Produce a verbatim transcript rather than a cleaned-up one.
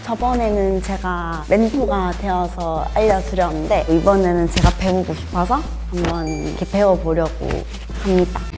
저번에는 제가 멘토가 되어서 알려드렸는데 이번에는 제가 배우고 싶어서 한번 이렇게 배워보려고 합니다.